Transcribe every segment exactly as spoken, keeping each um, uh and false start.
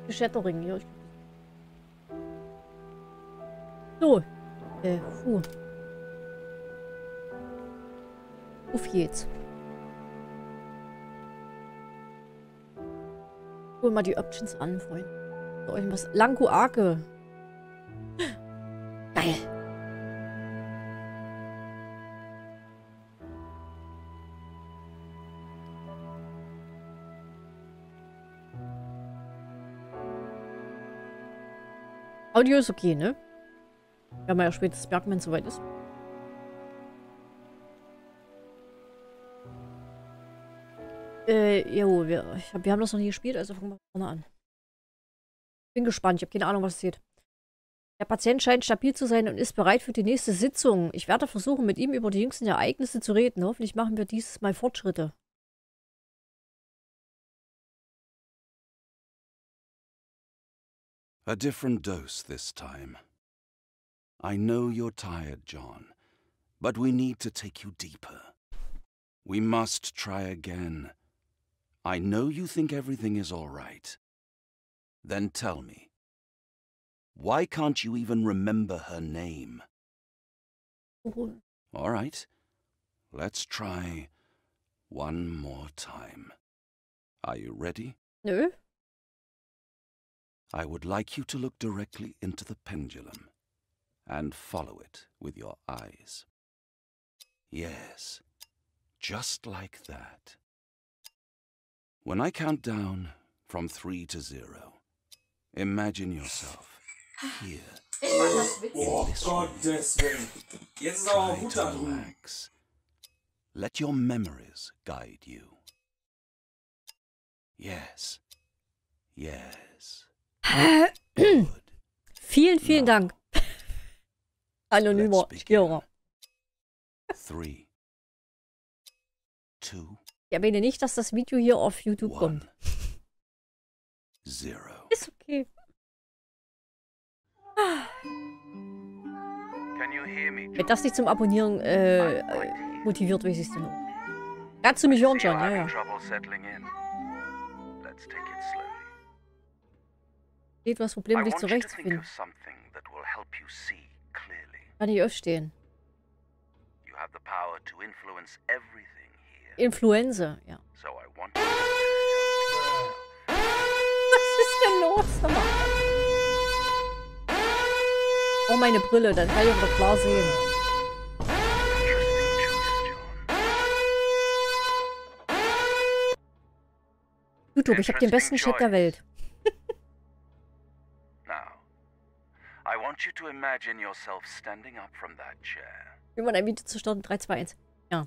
Shattering hier. So. Äh, puh. Auf geht's. Gucken wir mal die Options an, Freunde. So, irgendwas. Lanko Arke. Geil. Audio ist okay, ne? Wenn man ja spätestens merkt, wenn es soweit ist. Äh, jo, wir, ich hab, wir haben das noch nie gespielt, also fangen wir vorne an. Bin gespannt, ich habe keine Ahnung, was es geht. Der Patient scheint stabil zu sein und ist bereit für die nächste Sitzung. Ich werde versuchen, mit ihm über die jüngsten Ereignisse zu reden. Hoffentlich machen wir dieses Mal Fortschritte. A different dose this time. I know you're tired, John, but we need to take you deeper. We must try again. I know you think everything is all right. Then tell me, why can't you even remember her name? Oh. All right, let's try one more time. Are you ready? Nö. I would like you to look directly into the pendulum and follow it with your eyes. Yes, just like that. When I count down from three to zero, imagine yourself here. Oh Gottes Willen. Jetzt ist aber Try gut to da drüben. relax. Let your memories guide you. Yes. Yes. Good. Vielen, vielen Dank. Anonymer Stierer. Three. Two. Ich erwähne nicht, dass das Video hier auf YouTube One. kommt. Zero. Ist okay. Can you hear me, Wenn das nicht zum Abonnieren äh, äh, motiviert, weiß ich es noch. Kannst du mich hören schon? Ja, ja. Geht was Problem, dich zurechtzufinden. Kann ich aufstehen. Influenza, ja. Was ist denn los? Sag mal. Oh, meine Brille, dann kann ich auch klar sehen. YouTube, ich habe den besten Chat der Welt. Wie man ein Video zu starten? drei, zwei, eins. Ja.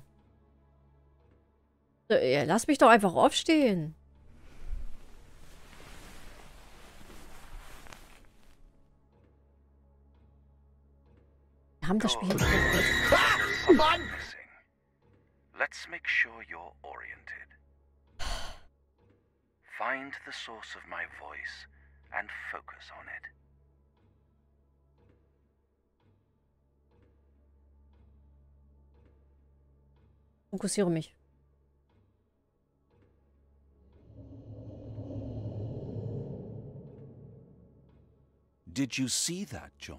So, ja. Lass mich doch einfach aufstehen. Wir haben das Spiel. Let's make sure you're oriented. Find the source of my voice and focus on it. Fokussiere mich. Did you see that, John?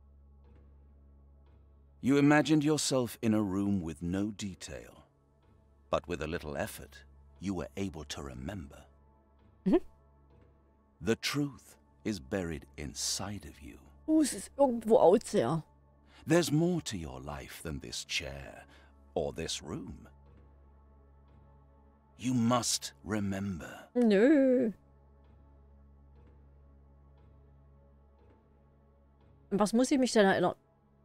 You imagined yourself in a room with no detail, but with a little effort, you were able to remember. Mhm. The truth is buried inside of you. Oh, es ist irgendwo out there. There's more to your life than this chair or this room. You must remember. Nö. An was muss ich mich denn erinnern?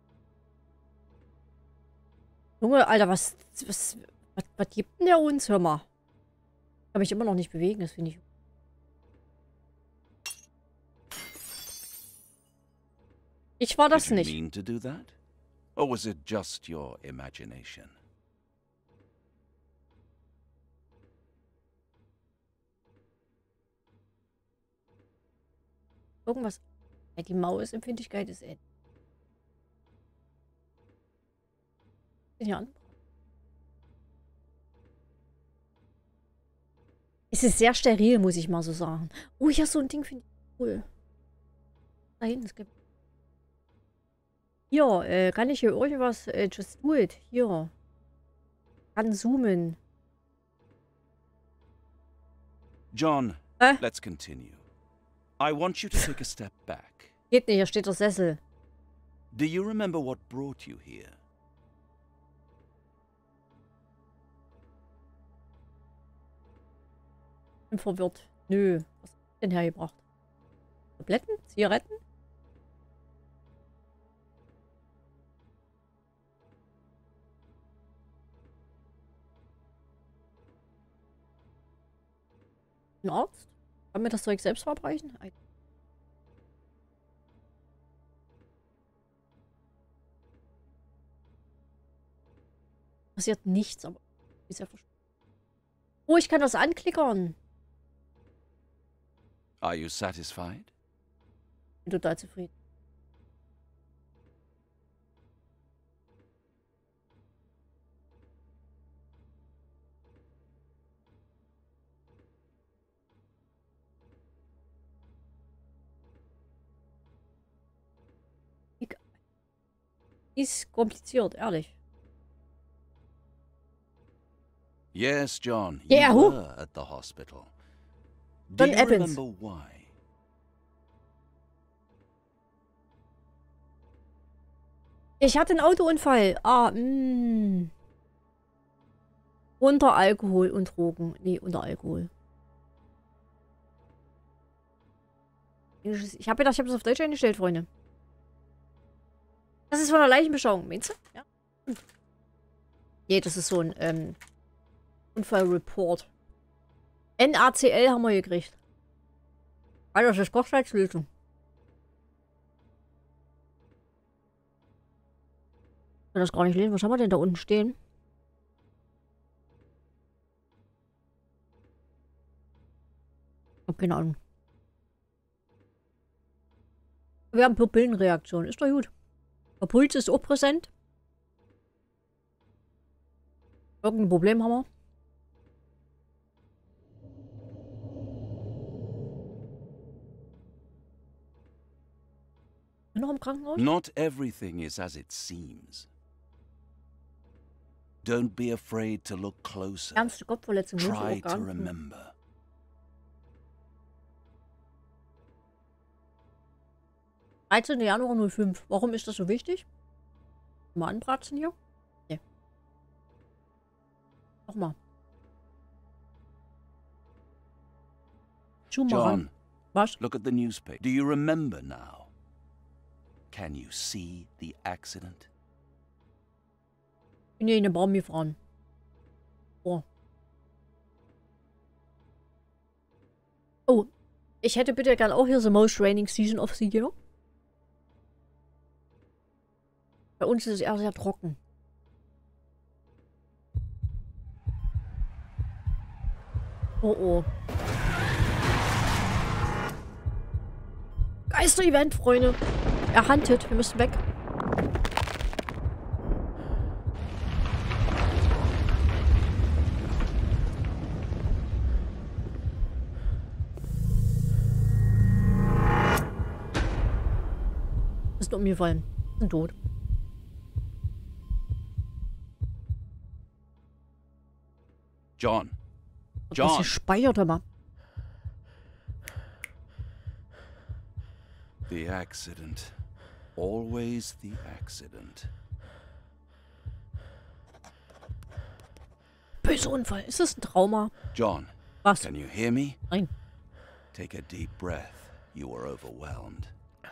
Junge, Alter, was, was, was, was gibt denn der uns? Hör mal. Ich kann mich immer noch nicht bewegen, das finde ich. Ich war das Did you nicht. mean to do that? Or was it just your imagination? Irgendwas. Ja, die Mausempfindlichkeit ist end. Bin hier an. Es ist sehr steril, muss ich mal so sagen. Oh, ja, so ein Ding finde ich. Cool. Da hinten ist... Hier, äh, kann ich hier irgendwas... Äh, just do it. Hier. Kann zoomen. John, Hä? let's continue. I want you to take a step back. Geht nicht, hier steht der Sessel. Do you remember what brought you here? Bin verwirrt. Nö. Was hast du denn hergebracht? Tabletten? Zigaretten? Ein Arzt? Kann mir das Zeug selbst verabreichen? Ein- Passiert nichts, aber ist ja versch- Oh, ich kann das anklickern. Are you satisfied? Bin total zufrieden. Ist kompliziert, ehrlich. Yes, John. You Yeah, who? were at the hospital. Do John you Evans. remember why? Ich hatte einen Autounfall. Ah, mh. Unter Alkohol und Drogen. Nee, unter Alkohol. Ich habe gedacht, ich habe das auf Deutsch eingestellt, Freunde. Das ist von der Leichenbeschauung, meinst du? Ja. Hm. Nee, das ist so ein ähm, Unfallreport. N A C L haben wir gekriegt. Alter, das ist Kochsalzlösung. Ich kann das gar nicht lesen. Was haben wir denn da unten stehen? Ich hab keine Ahnung. Wir haben Pupillenreaktion. Ist doch gut. Der Puls ist auch präsent. Irgendein Problem haben wir. Bin noch im Krankenhaus? Not everything is as it seems. Don't be afraid to look closer. Ernste Kopfverletzung. Try to Organ. remember. dreizehnten Januar null fünf. Warum ist das so wichtig? Mal anbratzen hier? Nee. Nochmal. Zumachen. John, Was? look at the newspaper. Do you remember now? Can you see the accident? Bin hier in den Baum gefahren. Oh. Oh. Ich hätte bitte gern auch hier the most raining season of the year. Bei uns ist es eher sehr trocken. Oh oh. Geister-Event, Freunde. Er huntet. Wir müssen weg. Ist umgefallen. Sind tot. John. Was John. gespeichert, mal. The accident. Always the accident. Böser Unfall. Ist das ein Trauma? John, Was? can you hear me? Nein. Take a deep breath. You are overwhelmed.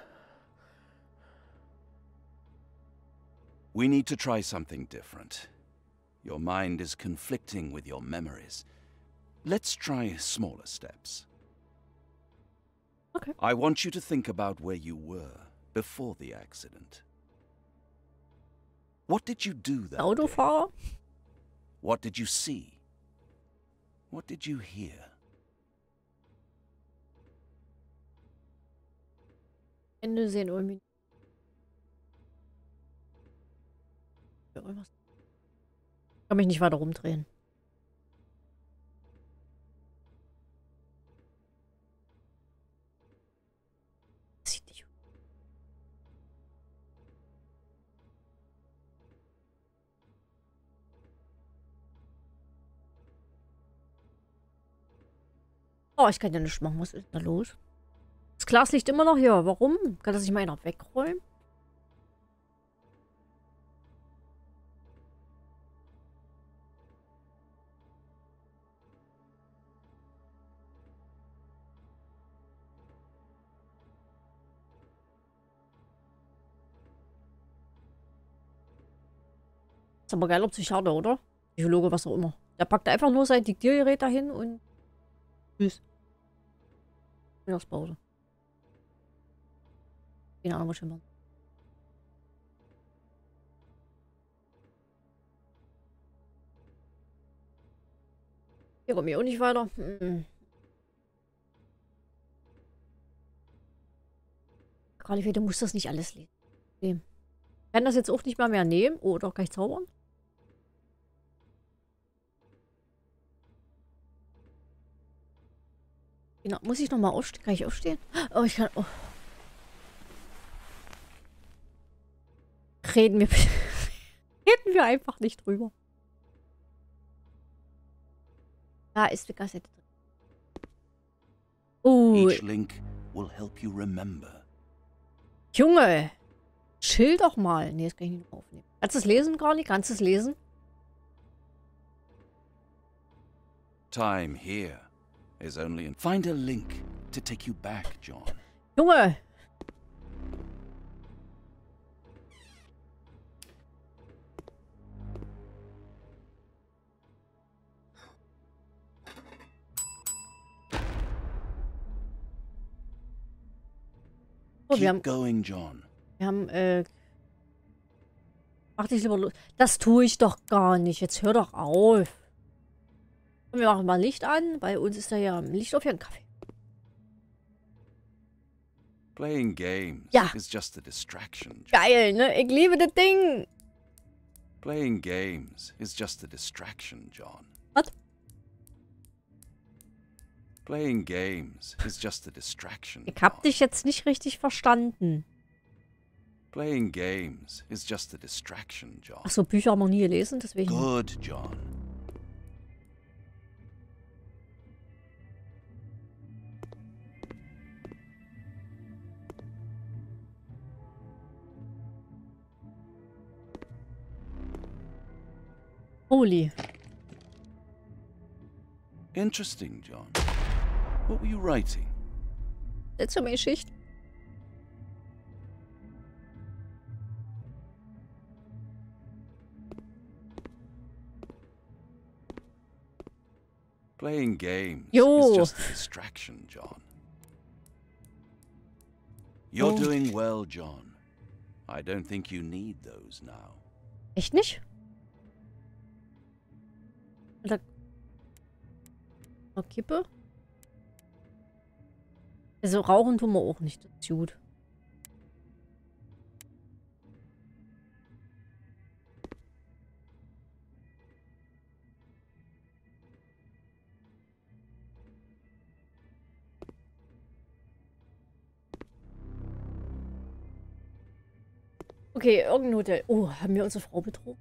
We need to try something different. Your mind is conflicting with your memories. Let's try smaller steps. Okay. I want you to think about where you were before the accident. What did you do that day? Autofahrer? What did you see? What did you hear? Ende sehen irgendwie. Ja, irgendwas. Ich kann mich nicht weiter rumdrehen. Oh, ich kann ja nichts machen. Was ist da los? Das Glas liegt immer noch hier. Warum? Kann das nicht mal einer wegräumen? Ist aber geiler Psychiater, oder? Psychologe, was auch immer. Der packt einfach nur sein Diktiergerät dahin und tschüss. Mittagspause. Keine Ahnung, was ich mache. Hier komme ich auch nicht weiter. Hm. Carly, du musst das nicht alles lesen. Okay. Ich kann das jetzt auch nicht mal mehr nehmen. Oh, doch, kann ich zaubern? Genau. Muss ich nochmal aufstehen? Kann ich aufstehen? Oh, ich kann... Oh. Reden wir... Reden wir einfach nicht drüber. Da ist die Kassette drin. Oh. Each link will help you remember. Junge! Chill doch mal. Nee, das kann ich nicht aufnehmen. Kannst du es lesen, Carly? Kannst du es lesen? Time here is only in... Find a link to take you back, John. Junge! Oh, wir Keep haben, going, John. wir haben, äh... Mach dich lieber los. Das tue ich doch gar nicht. Jetzt hör doch auf. Und wir machen mal Licht an. Bei uns ist da ja Licht auf, hier ein Kaffee. Playing games Ja. is just a distraction, John. Geil, ne? Ich liebe das Ding. Playing games is just a distraction, John. Was? Playing games is just a distraction. Ich hab John. dich jetzt nicht richtig verstanden. Playing games is just a distraction, John. Achso, Bücher haben wir nie gelesen, deswegen... Good, John. Holy. Interesting, John. What were you writing? Letzte Mal Geschichte. Playing games Jo. is just a distraction, John. You're Oh. doing well, John. I don't think you need those now. Echt nicht? Alter. Noch Kippe? Also rauchen tun wir auch nicht. Das ist gut. Okay, irgendein Hotel. Oh, haben wir unsere Frau betrogen?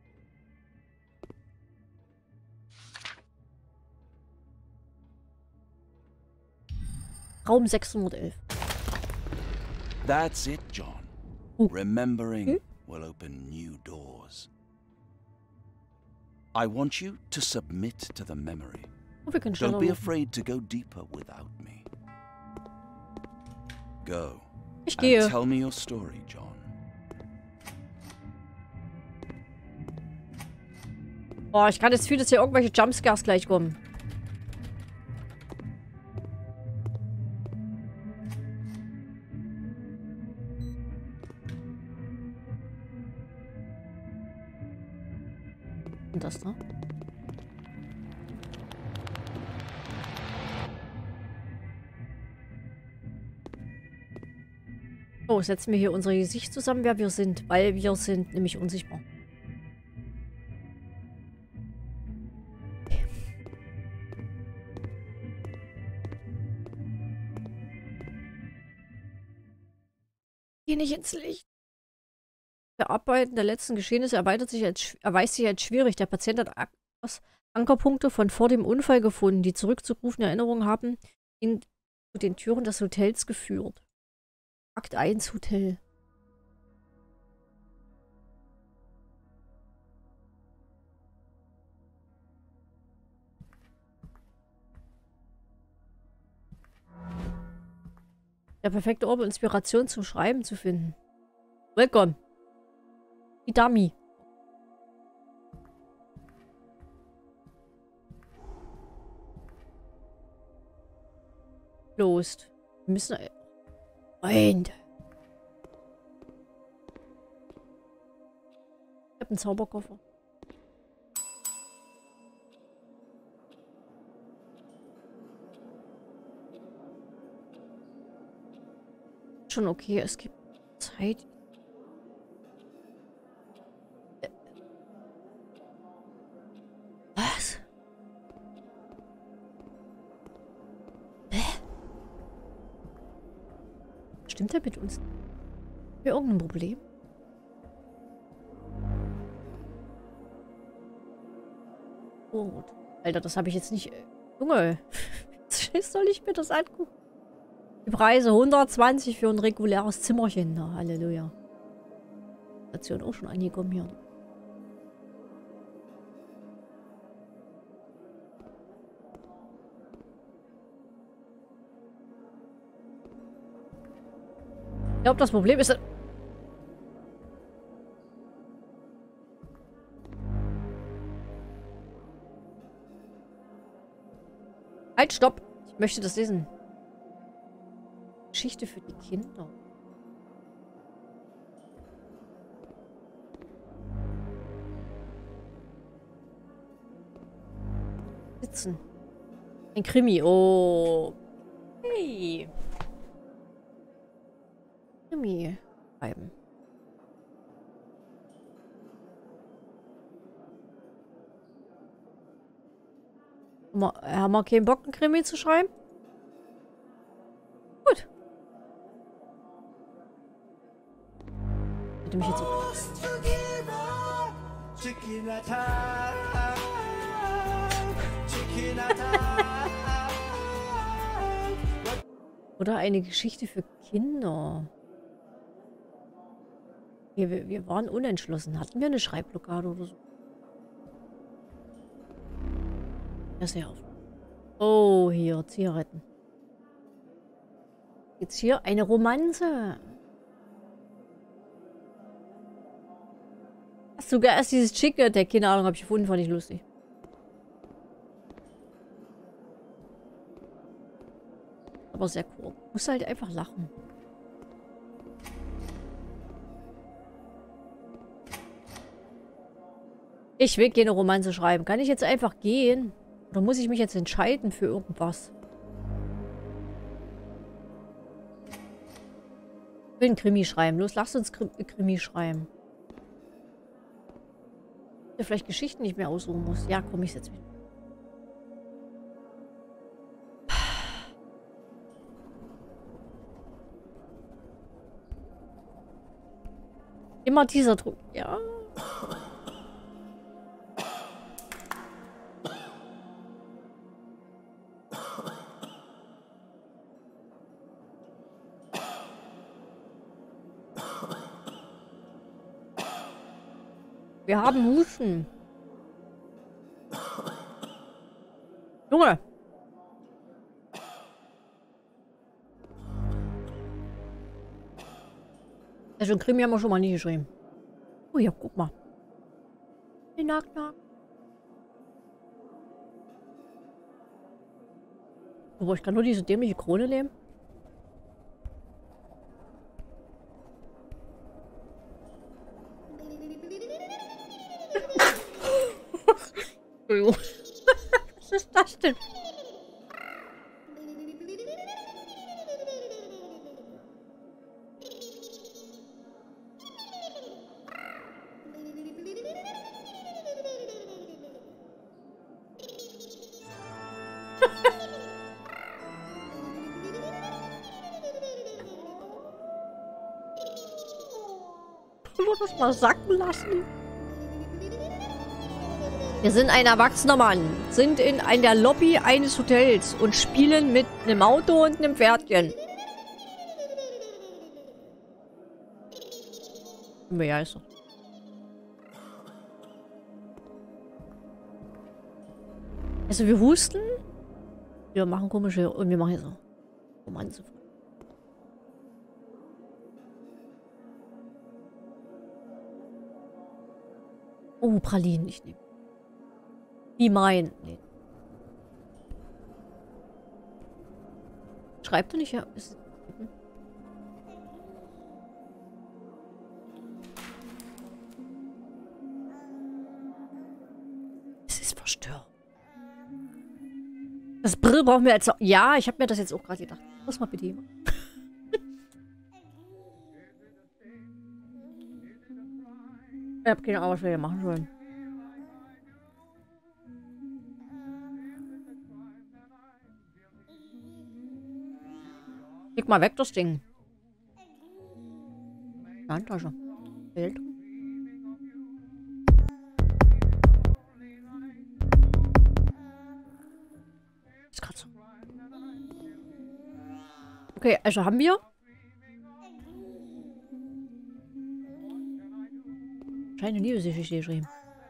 Raum sechshundertelf. That's it, John. Oh. Remembering Hmm? will open new doors. I want you to submit to the memory. Oh, wir können schneller Don't be laufen. afraid to go deeper without me. Go Ich and gehe. tell me your story, John. Boah, ich kann jetzt fühlen, dass hier irgendwelche Jumpscares gleich kommen. Und das da? Oh, setzen wir hier unser Gesicht zusammen, wer wir sind, weil wir sind nämlich unsichtbar. Geh nicht ins Licht. Verarbeiten der letzten Geschehnisse erweitert sich als, erweist sich als schwierig. Der Patient hat Ankerpunkte von vor dem Unfall gefunden. Die zurückzurufende Erinnerungen haben ihn zu den Türen des Hotels geführt. Akt eins Hotel. Der perfekte Ort, um Inspiration zum Schreiben zu finden. Willkommen. Die Dummy. Los. Wir müssen... Freunde. Ich hab einen Zauberkoffer. Schon okay, es gibt Zeit. Was? Hä? Stimmt er mit uns? Haben wir irgendein Problem? Gut. Alter, das habe ich jetzt nicht... Junge, soll ich mir das angucken? Die Preise hundertzwanzig für ein reguläres Zimmerchen. Na, Halleluja. Station auch schon angekommen hier. Ich glaube, das Problem ist... Halt, stopp! Ich möchte das lesen. Geschichte für die Kinder. Sitzen. Ein Krimi. Oh. Hey. Krimi. Schreiben. Haben wir, haben wir keinen Bock, einen Krimi zu schreiben? Gut. Hätte mich jetzt so... Oder eine Geschichte für Kinder. Wir, wir, wir waren unentschlossen. Hatten wir eine Schreibblockade oder so? Ja, sehr auf. Oh, hier, Zigaretten. Jetzt hier eine Romanze. Hast du sogar erst dieses Chicke, der keine Ahnung, habe ich gefunden, fand ich lustig. Aber sehr cool. Muss halt einfach lachen. Ich will keine Romanze schreiben. Kann ich jetzt einfach gehen? Oder muss ich mich jetzt entscheiden für irgendwas? Ich will einen Krimi schreiben. Los, lass uns Krimi schreiben. Ich vielleicht Geschichten nicht mehr aussuchen muss. Ja, komm, ich setze mich. Immer dieser Druck. Ja. Wir haben Husten. Junge. Also ein Krimi haben wir schon mal nie geschrieben. Oh ja, guck mal. Knock, knock. Aber ich kann nur diese dämliche Krone nehmen. Was ist das denn? Ich muss das mal sacken lassen. Wir sind ein erwachsener Mann, sind in einer Lobby eines Hotels und spielen mit einem Auto und einem Pferdchen. Bin begeistert. Also wir husten, wir machen komische und wir machen jetzt so Romanze. Oh, Pralinen, ich nehme. Wie mein. Nee. Schreibt er nicht, ja. Ist es ist verstört. Das Brill brauchen wir als... Ja, ich habe mir das jetzt auch gerade gedacht. Muss mal bitte jemand. Ich habe keine Ahnung, was wir hier machen sollen. Leg mal weg, das Ding. Handtasche. Geld. Ist grad so. Okay, also haben wir... Scheint eine Liebesgeschichte geschrieben.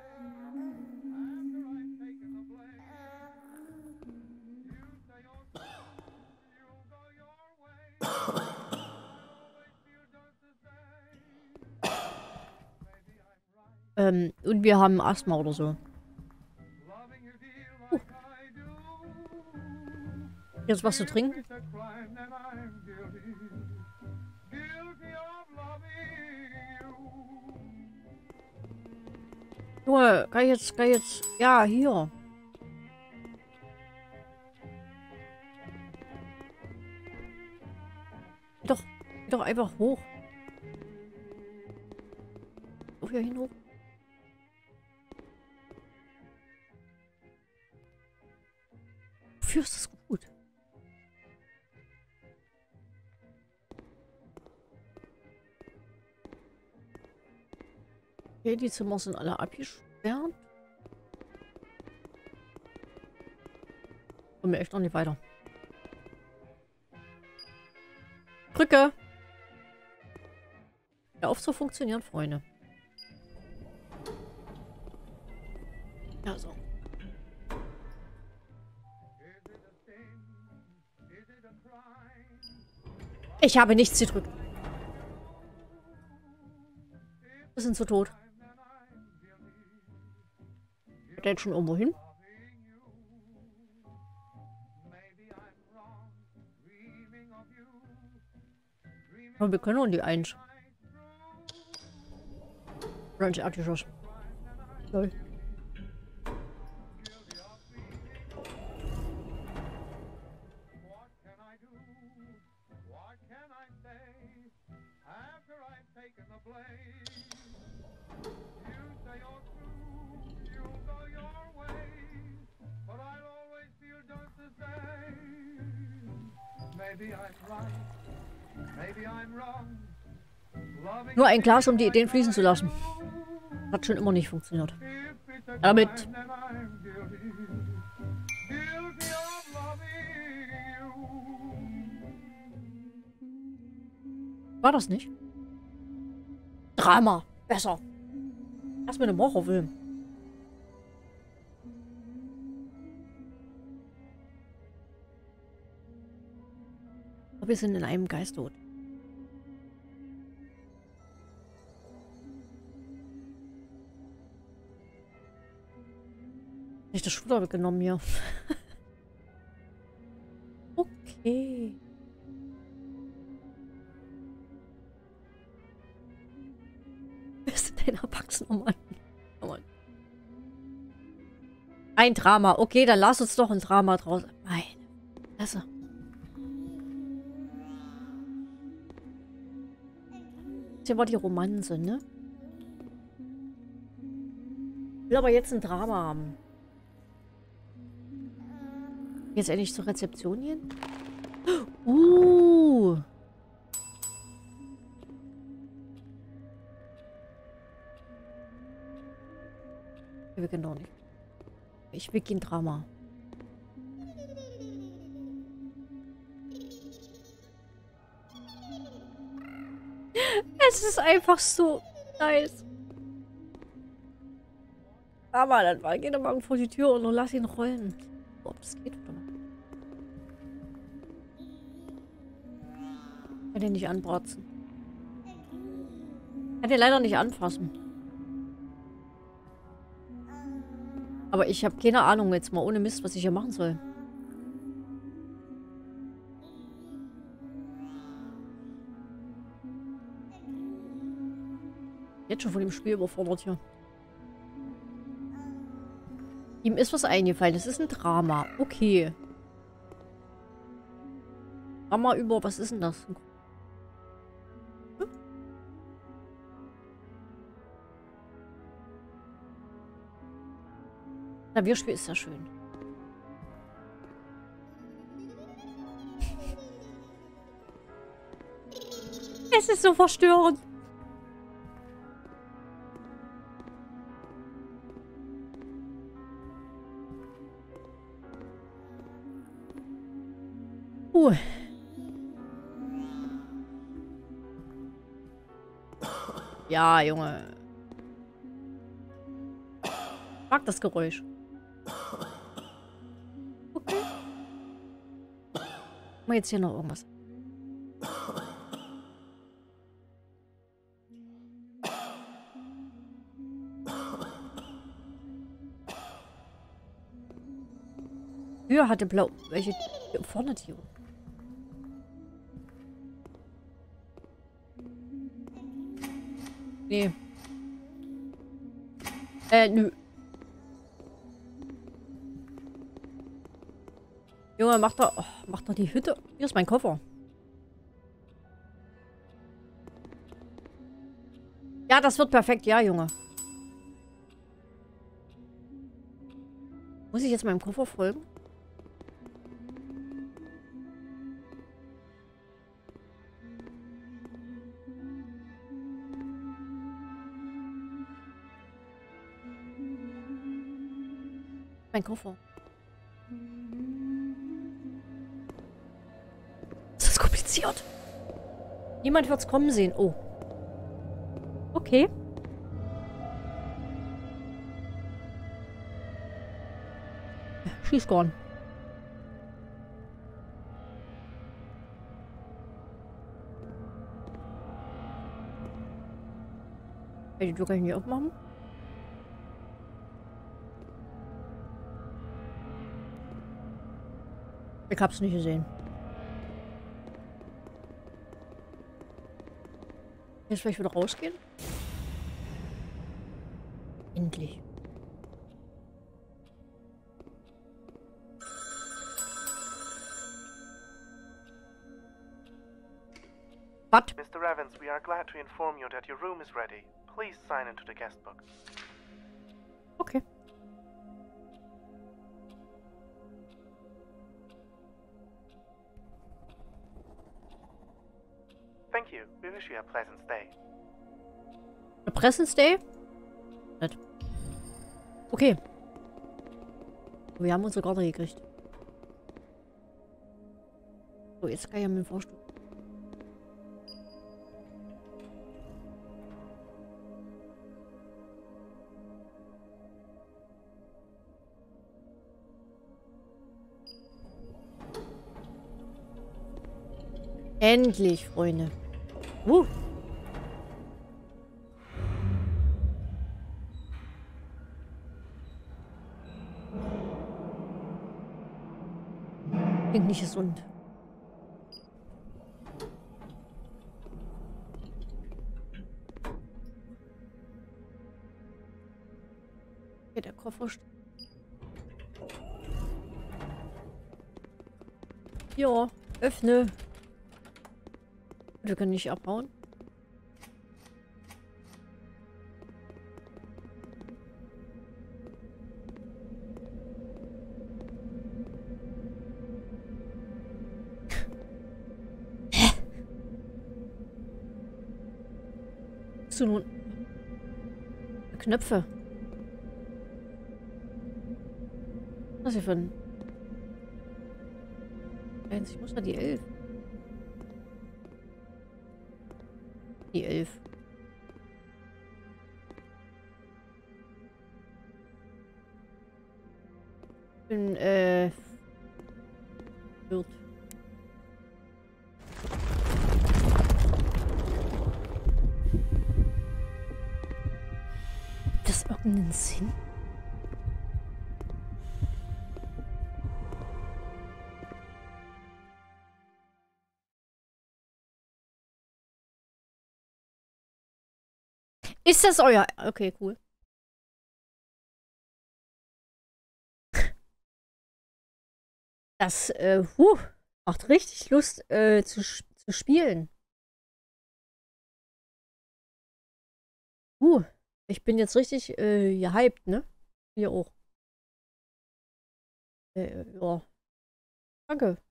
ähm, und wir haben Asthma oder so. Uh. Jetzt was zu trinken? Junge, kann ich jetzt, kann ich jetzt... Ja, hier. Geh doch, geh doch einfach hoch. So hier hin hoch. Wofür ist das gut? Okay, die Zimmer sind alle abgesperrt. Kommen wir echt noch nicht weiter. Brücke! Ja, auf zu funktionieren, Freunde. Ja, so. Ich habe nichts gedrückt. Wir sind zu tot. Geht der jetzt schon irgendwo hin? Aber wir können auch die eins. Ranch Artischos. Lol. Nur ein Glas, um die Ideen fließen zu lassen. Hat schon immer nicht funktioniert. Damit. War das nicht? Drama. Besser. Erst mit einem Horrorfilm. Wir sind in einem Geistod. Nicht das Schulter weggenommen hier. Okay. Wir sind ein erwachsener Mann. Oh Mann. Ein Drama. Okay, dann lass uns doch ein Drama draus. Meine Fresse. Hier war die Romanze, ne? Ich will aber jetzt ein Drama haben. Jetzt endlich zur Rezeption gehen? Uh. Wir können doch nicht. Ich will kein Drama. Es ist einfach so nice. Aber dann war, geh doch mal vor die Tür und lass ihn rollen. Ob das geht oder mal. Kann den nicht anbratzen. Kann den leider nicht anfassen. Aber ich habe keine Ahnung jetzt mal ohne Mist, was ich hier machen soll. Jetzt schon von dem Spiel überfordert hier. Ihm ist was eingefallen. Das ist ein Drama. Okay. Drama über... Was ist denn das? Hm? Klavierspiel ist ja schön. Es ist so verstörend. Uh. Ja, Junge. Ich mag das Geräusch. Okay. Machen wir jetzt hier noch irgendwas. Früher hatte Blau... Welche... Hier vorne Tiere. Nee. Äh, nö. Junge, mach doch... Oh, mach doch die Hütte. Hier ist mein Koffer. Ja, das wird perfekt. Ja, Junge. Muss ich jetzt meinem Koffer folgen? Mein Koffer. Das ist kompliziert. Niemand wird's kommen sehen. Oh. Okay. Schießkorn. Die Tür kann ich nicht aufmachen. Ich hab's nicht gesehen. Jetzt vielleicht wieder rausgehen? Endlich. What? Mister Evans, we are glad to inform you that your room is ready. Please sign into the guest book. Okay. Thank you. We wish you a pleasant stay. A pleasant stay? Nett. Okay. Wir haben unsere Karte gekriegt. So, jetzt kann ich ja mit dem Fahrstuhl. Endlich, Freunde. Uh. Klingt nicht gesund. Hier der Koffer steht. Ja, öffne. Wir können nicht abhauen. Hä? So nun. Knöpfe. Was ist hier für ein... Ich muss da die elf. Die elf. Ich bin, äh... Wirt. Hat das irgendeinen Sinn? Ist das euer... Okay, cool. Das, äh, huh, macht richtig Lust, äh, zu, zu spielen. Uh, ich bin jetzt richtig, äh, gehypt, ne? Hier auch. Äh, ja. Danke.